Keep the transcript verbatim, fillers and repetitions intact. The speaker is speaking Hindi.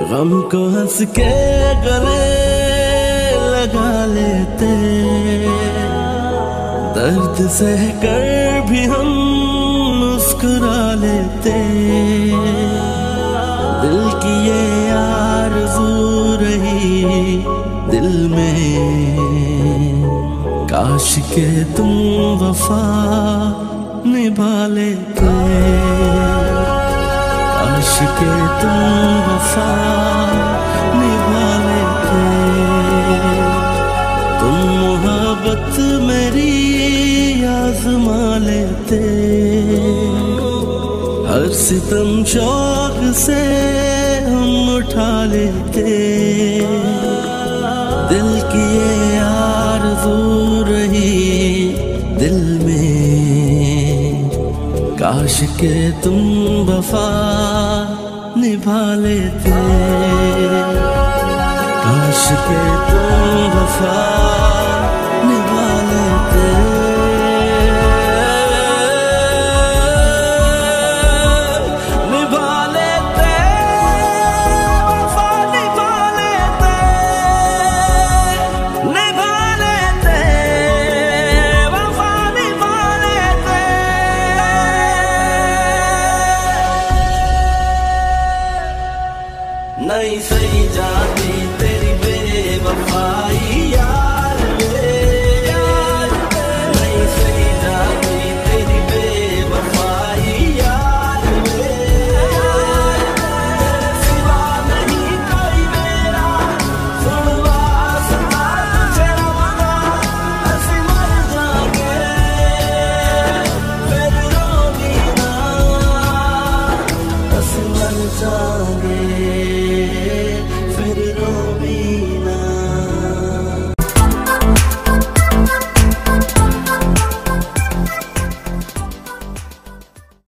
गम को हंस के गले लगा लेते, दर्द सह कर भी हम मुस्कुरा लेते। दिल की ये आरज़ू रही दिल में, काश के तुम वफा निभा लेते, काश के तुम वफा निभा लेते। तुम मोहब्बत मेरी आज़मा लेते, हर सितम शौक से हम उठा लेते। दिल की ये आरज़ू रही दिल में, काश के तुम वफा निभा लेते, काश के तुम वफा निभा लेते। निभा लेते वफा निभा लेते, निभा लेते वफा निभा लेते। नहीं सही जाती तेरी बेवफाई यार वे, नहीं सही जाती तेरी बेवफाई यार वे। तेरे सिवा नहीं कोई मेरा, सुनवा सदा तुझे रवाना, ऐसी मर जाएंगे फिर रोगी ना, ऐसी मर जाएंगे।